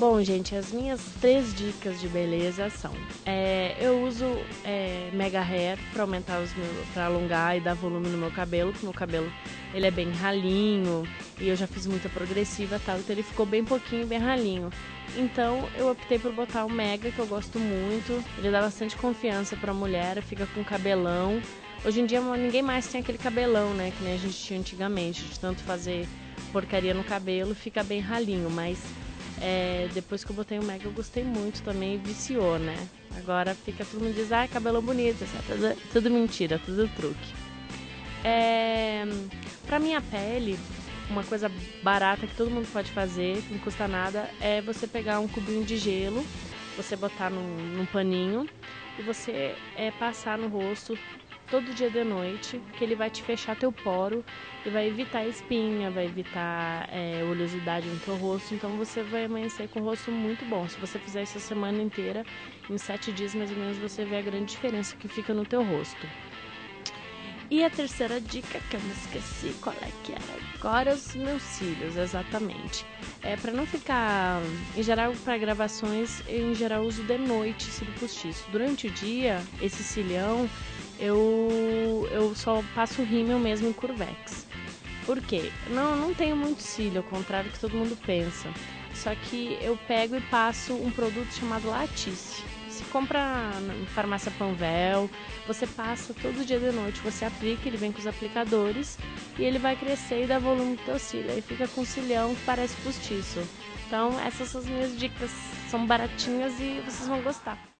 Bom, gente, as minhas 3 dicas de beleza são: eu uso Mega Hair para aumentar para alongar e dar volume no meu cabelo, porque meu cabelo ele é bem ralinho e eu já fiz muita progressiva e tal, então ele ficou bem pouquinho, bem ralinho. Então eu optei por botar o Mega, que eu gosto muito. Ele dá bastante confiança pra mulher, fica com cabelão. Hoje em dia ninguém mais tem aquele cabelão, né, que nem a gente tinha antigamente, de tanto fazer porcaria no cabelo, fica bem ralinho, mas depois que eu botei o Mega eu gostei muito também e viciou, né? Agora fica todo mundo diz, cabelão bonito, tudo mentira, tudo truque. Pra minha pele, uma coisa barata que todo mundo pode fazer, que não custa nada, é você pegar um cubinho de gelo, você botar num paninho e você passar no rosto todo dia de noite, que ele vai te fechar teu poro e vai evitar espinha, vai evitar oleosidade no teu rosto, então você vai amanhecer com o rosto muito bom. Se você fizer isso a semana inteira, em 7 dias mais ou menos você vê a grande diferença que fica no teu rosto. E a terceira dica, que eu me esqueci qual é que era agora, os meus cílios, exatamente. Para não ficar, em geral, para gravações, eu em geral uso de noite cílio postiço. Durante o dia, esse cilião, eu só passo rímel mesmo em Curvex. Por quê? Não tenho muito cílio, ao contrário do que todo mundo pensa. Só que eu pego e passo um produto chamado Latisse. Se compra na farmácia Panvel, você passa todo dia de noite, você aplica, ele vem com os aplicadores e ele vai crescer e dar volume pro teu cílio. Aí fica com um cilião que parece postiço. Então essas são as minhas dicas, são baratinhas e vocês vão gostar.